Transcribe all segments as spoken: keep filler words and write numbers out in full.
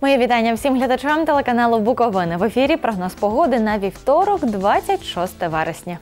Моє вітання всім глядачам телеканалу Буковина. В ефірі прогноз погоди на вівторок, двадцять шосте вересня.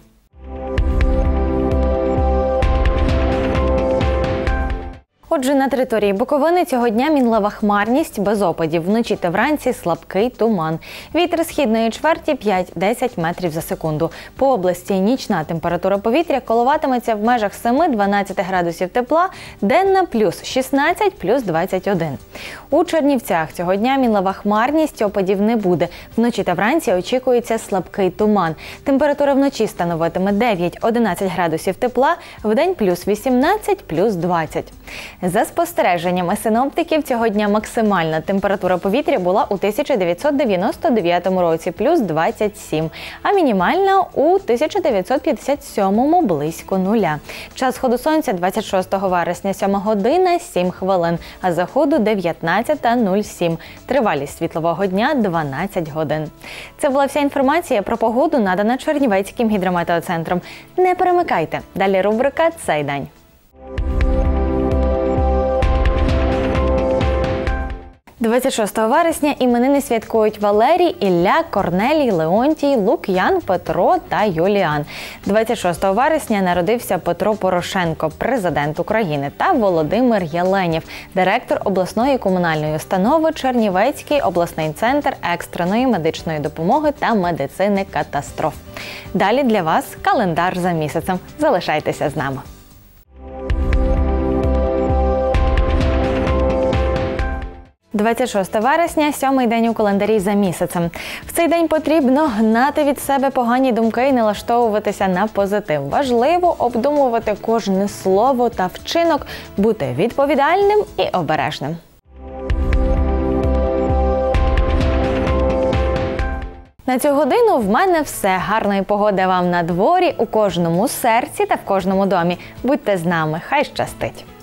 Отже, на території Буковини цього дня мінлива хмарність, без опадів. Вночі та вранці слабкий туман. Вітер східної чверті п'ять-десять метрів за секунду. По області нічна температура повітря коливатиметься в межах семи-дванадцяти градусів тепла, денна плюс шістнадцять, плюс двадцять один. У Чернівцях цього дня мінлива хмарність, опадів не буде. Вночі та вранці очікується слабкий туман. Температура вночі становитиме дев'ять-одинадцять градусів тепла, вдень плюс вісімнадцять, плюс двадцять. За спостереженнями синоптиків, цього дня максимальна температура повітря була у тисяча дев'ятсот дев'яносто дев'ятому році – плюс двадцять сім, а мінімальна у тисяча дев'ятсот п'ятдесят сьомому – близько нуля. Час сходу сонця двадцять шостого вересня – сьома година сім хвилин, а заходу – дев'ятнадцята нуль сім. Тривалість світлового дня – дванадцять годин. Це була вся інформація про погоду, надана Чернівецьким гідрометеоцентром. Не перемикайте. Далі рубрика «Цей день». двадцять шостого вересня іменини святкують Валерій, Ілля, Корнелій, Леонтій, Лук'ян, Петро та Юліан. двадцять шостого вересня народився Петро Порошенко, президент України, та Володимир Єленєв, директор обласної комунальної установи Чернівецький обласний центр екстреної медичної допомоги та медицини катастроф. Далі для вас календар за місяцем. Залишайтеся з нами. двадцять шосте вересня – сьомий день у календарі за місяцем. В цей день потрібно гнати від себе погані думки і налаштовуватися на позитив. Важливо обдумувати кожне слово та вчинок, бути відповідальним і обережним. На цю годину в мене все. Гарної погоди вам на дворі, у кожному серці та в кожному домі. Будьте з нами. Хай щастить!